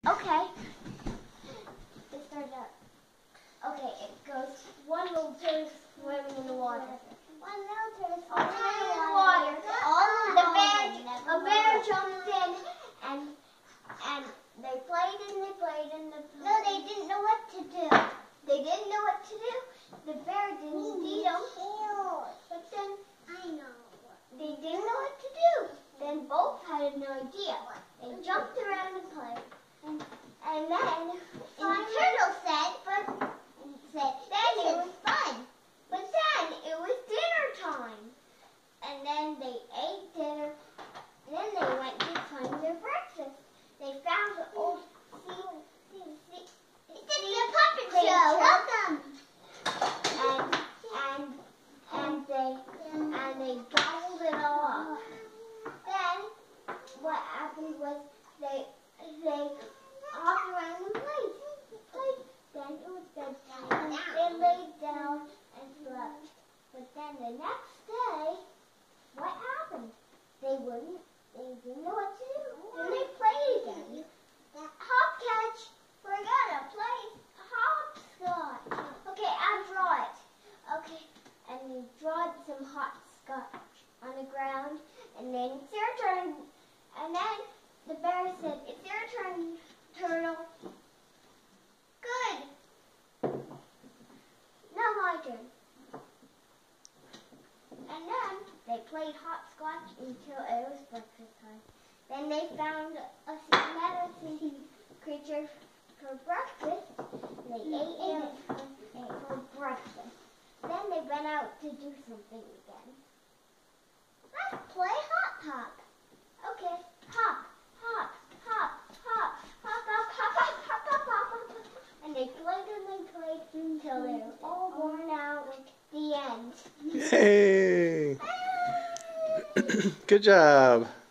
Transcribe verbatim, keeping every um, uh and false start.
Okay. It started out. Okay, it goes. One little turtle swimming in the water. One little turtle swimming in the water. All the bear, a bear jumped in, and and they played and they played and they played. No, they didn't know what to do. They didn't know what to do. The bear didn't feed them. But then I know. They didn't know what to do. Then both had no idea. They jumped around and played. And, and then and the turtle said, but said then it was fun. But then it was dinner time. And then they ate dinner. And then they went to find their breakfast. They found an old sea, sea, sea, sea a puppet show. Welcome. And and and they and they gobbled it all up. Then what happened was they they hopped around and played. Played. Then it was bedtime. They laid down and slept. But then the next day, what happened? They wouldn't. They didn't know what to do. Then they played again. Hop catch. We're gonna play hopscotch. Okay, I'll draw it. Okay, and they drawed some hopscotch on the ground, and then it's your turn. And then the bear said, "It's your turn, turtle." Good. Now my turn. And then they played hopscotch until it was breakfast time. Then they found a another sea creature for breakfast. They ate it for breakfast. Then they went out to do something again. Let's play hop hop. Okay, hop, hop, hop, hop, hop, hop, hop, hop, hop, hop, hop, hop. And they played and they played until they were all worn out. The end. Yay! Good job.